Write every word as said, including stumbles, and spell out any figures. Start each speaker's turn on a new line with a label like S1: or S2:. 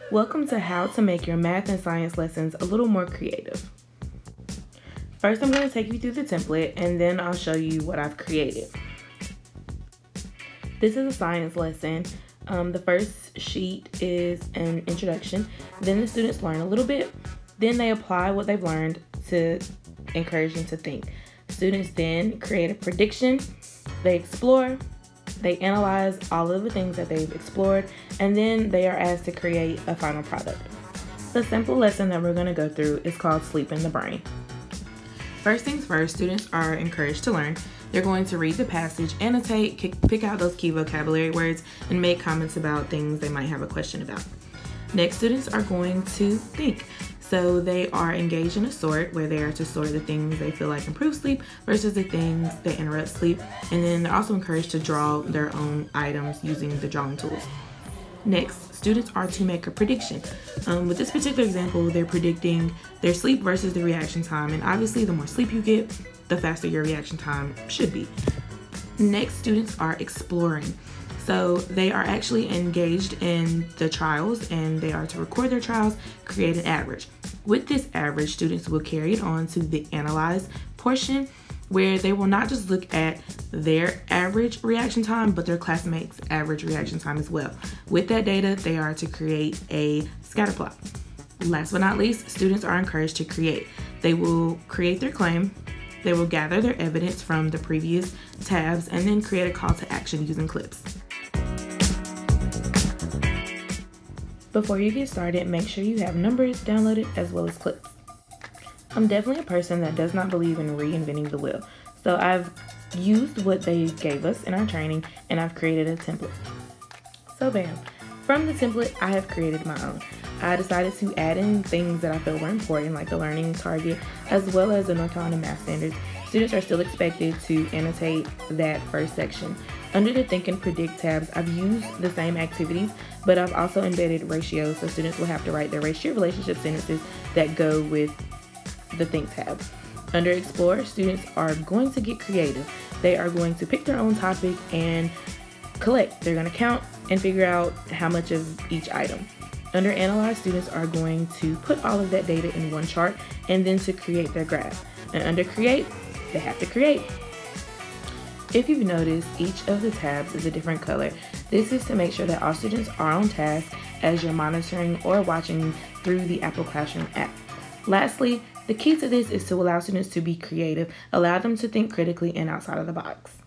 S1: Welcome to how to make your math and science lessons a little more creative. First, I'm going to take you through the template and then I'll show you what I've created. This is a science lesson. Um, the first sheet is an introduction. Then the students learn a little bit. Then they apply what they've learned to encourage them to think. Students then create a prediction. They explore. They analyze all of the things that they've explored, and then they are asked to create a final product. The simple lesson that we're going to go through is called Sleep in the Brain. First things first, students are encouraged to learn. They're going to read the passage, annotate, pick out those key vocabulary words, and make comments about things they might have a question about. Next, students are going to think. So they are engaged in a sort where they are to sort the things they feel like improve sleep versus the things that interrupt sleep. And then they're also encouraged to draw their own items using the drawing tools. Next, students are to make a prediction. Um, with this particular example, they're predicting their sleep versus the reaction time. And obviously, the more sleep you get, the faster your reaction time should be. Next, students are exploring. So they are actually engaged in the trials and they are to record their trials, create an average. With this average, students will carry it on to the analyze portion where they will not just look at their average reaction time, but their classmates' average reaction time as well. With that data, they are to create a scatter plot. Last but not least, students are encouraged to create. They will create their claim. They will gather their evidence from the previous tabs and then create a call to action using clips. Before you get started, make sure you have numbers downloaded as well as clips. I'm definitely a person that does not believe in reinventing the wheel, so I've used what they gave us in our training and I've created a template. So bam, from the template I have created my own. I decided to add in things that I felt were important, like the learning target as well as the North Carolina math standards. Students are still expected to annotate that first section. Under the Think and Predict tabs, I've used the same activities, but I've also embedded ratios, so students will have to write their ratio relationship sentences that go with the Think tab. Under Explore, students are going to get creative. They are going to pick their own topic and collect. They're going to count and figure out how much of each item. Under Analyze, students are going to put all of that data in one chart and then to create their graph. And under Create, they have to create. If you've noticed, each of the tabs is a different color. This is to make sure that all students are on task as you're monitoring or watching through the Apple Classroom app. Lastly, the key to this is to allow students to be creative, allow them to think critically and outside of the box.